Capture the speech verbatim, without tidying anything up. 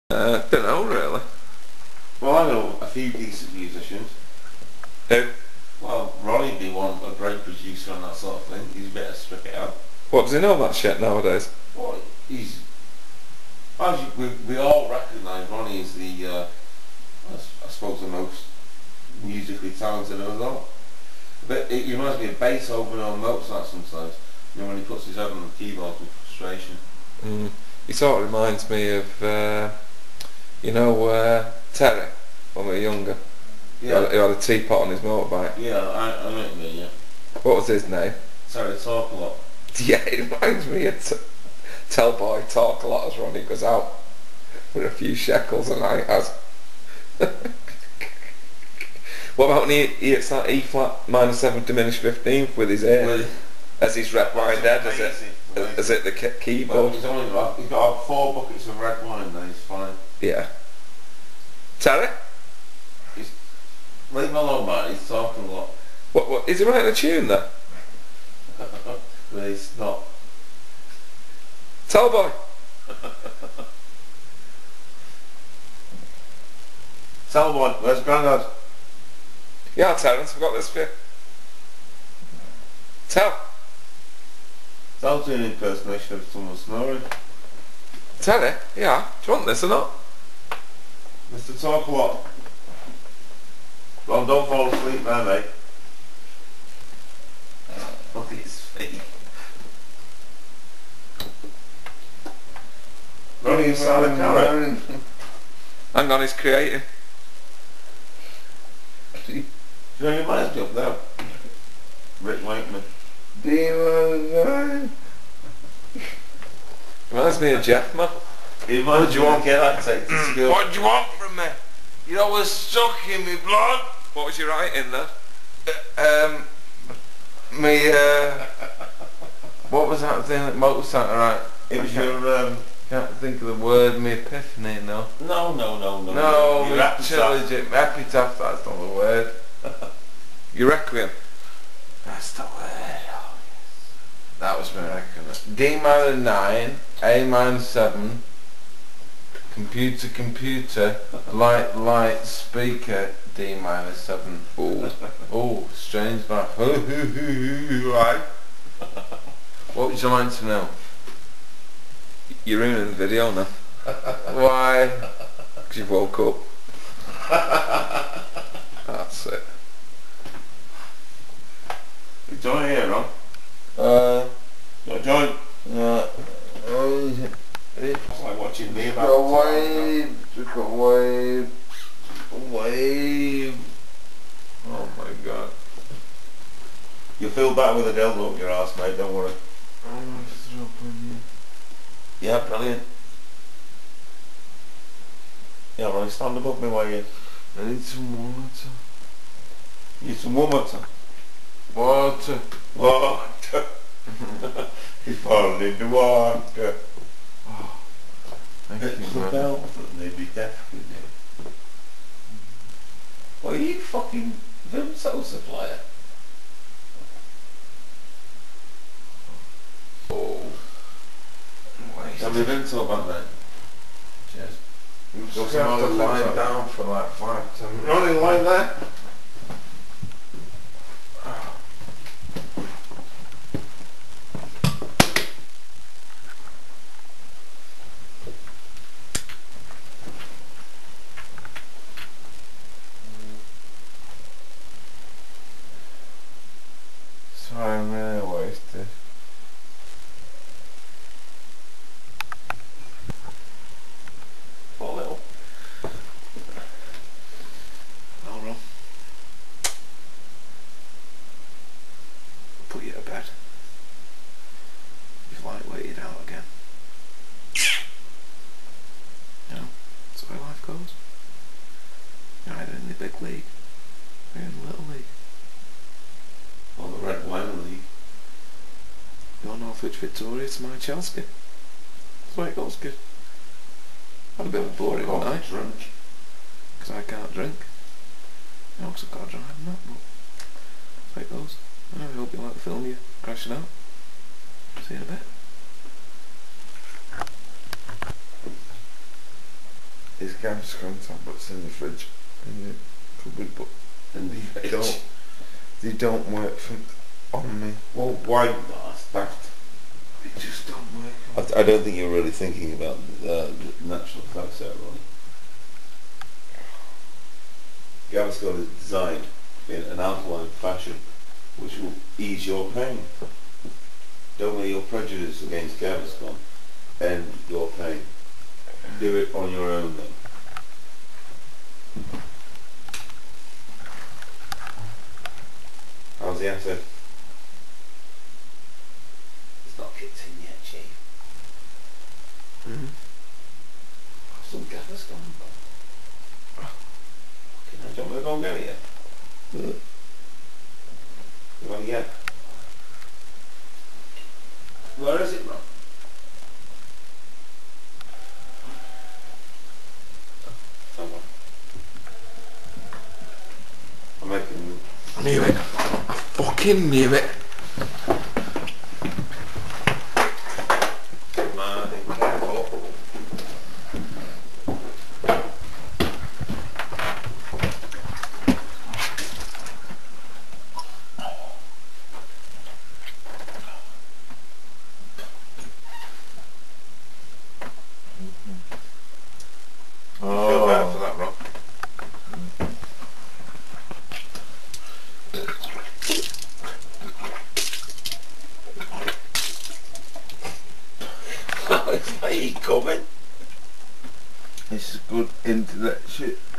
Uh, don't know really. Well, I know a few decent musicians. Who? Well, Ronnie'd be one, a great producer and that sort of thing. He's a bit of strip it out. What does he know about shit nowadays? Well, he's... As you, we, we all recognise Ronnie as the, uh, I suppose, the most musically talented of us all. But it reminds me of Beethoven or Mozart sometimes. You know, when he puts his head on the keyboard with frustration. Mm. He sort of reminds me of, uh, you know, uh, Terry, when we were younger. Yeah. He had, he had a teapot on his motorbike. Yeah, I, I know what you mean, yeah. What was his name? Terry Talk a Lot. Yeah, it reminds me of t Tell Boy Talk a Lot as Ronnie goes out with a few shekels a night has. What about when he, he hits that E flat minor seventh diminished fifteenth with his ear? With, as he's red wine dead, is it? Amazing. Is it the key keyboard? Well, he's only got, he's got four buckets of red wine, then he's fine. Yeah. Terry? He's, leave him alone, man, he's talking a lot. What, what, is he writing a tune there? But he's not. Tell Boy. Tell boy, where's Grandad? Yeah, Terence, I've got this for you. Tell. Tell to an impersonation of someone snoring. Terry? Yeah. Do you want this or not? Mister Talk a Lot. Well, don't fall asleep there, mate. Look at his feet. Ronnie inside a carrot. Hang on, he's creating. You know, he reminds me of them. Rick Wakeman. Reminds me of Jeff, man. He reminds you won't get that take to school. What do you want from me? You're always sucking me blood. What was you writing there? Uh, um, me, uh, what was that thing that Mozart, right? It was your, um... Can't think of the word, me epiphany, no. No, no, no, no. No, your me epitaph. trilogy, epitaph, that's not the word. Your Requiem. That's the word, oh yes. That was my reckon. D minor nine, A minor seven, computer, computer, light, light, speaker, D minor seven. Ooh. Oh, strange math. Right. What would you like to know? You're ruining the video now. Why? Because you've woke up. That's it. You join here, Ron? Uh, You join? uh, oh, is it? It's like watching me about Got wave, just got wave, wave. Oh my god. You'll feel better with a dildo up your arse, mate, don't worry. I'm just open Yeah, brilliant. Yeah, Ronnie, stand above me while you... I need some water. Need some water. Water. Water. He's falling in the water. Oh, thank It's you, the man. bell that may be deaf with you. Well, are you fucking Vimto supplier? Oh. Tell me Vimto back there. Cheers. You Got just some have to other lie things down for like five, ten minutes. Ronnie, lie there. Sorry, I'm really wasted. For a little. Well, Ron. Put you to bed. You've lightweighted out again. You know, that's the way life goes. You're either in the big league or you're in the little league. On the Red Wine League. You're Norwich Victoria to my Chelsea. That's the way it goes, kid. Had a bit of a boring Fuck off, night. drink. Because I can't drink. I also can't drive and that, but that's the way it goes. Anyway, I hope you like the film you're crashing out. See you in a bit. is Gaviscon tablets in the fridge in the cupboard, but And the they don't, they don't work for, on me. Well, why not? That's, They just don't work on I, I don't think you're really thinking about uh, the natural effects there, Ronnie. Gaviscon is designed in an alkaline fashion which will ease your pain. Don't let your prejudice against Gaviscon end your pain. Do it on your own then. How's the acid? It's not kicked in yet, Chief. Mm-hmm. Some Gaviscon. Fucking hell, do you want me to go and get it yet? Yeah. You want to get? Where is it, Ron? Come on. I'm making... I knew it. I fucking knew it. Man, careful. Oh. Feel better for that, Ron. It's like you coming. This is good internet shit.